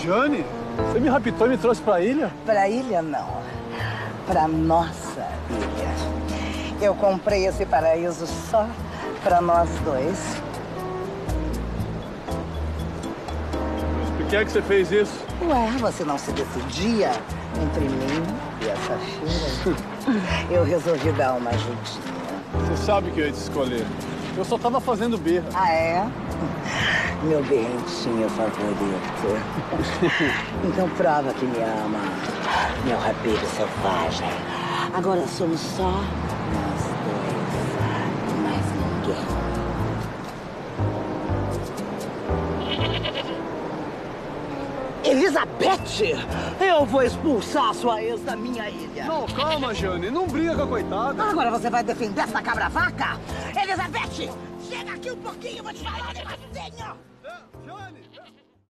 Jane, você me raptou e me trouxe pra ilha? Pra ilha, não. Pra nossa ilha. Eu comprei esse paraíso só pra nós dois. Mas por que é que você fez isso? Ué, você não se decidia entre mim e essa Shira? Eu resolvi dar uma ajudinha. Você sabe que eu ia te escolher. Eu só tava fazendo birra. Ah, é? Meu berrentinho favorito. Então prova que me ama, meu rapeiro selvagem. Agora somos só nós dois, mais ninguém. Elizabeth! Eu vou expulsar sua ex da minha ilha. Não, calma, Jane. Não briga com a coitada. Agora você vai defender essa cabra-vaca? Elizabeth! Chega aqui um pouquinho, vou te falar um negocinho!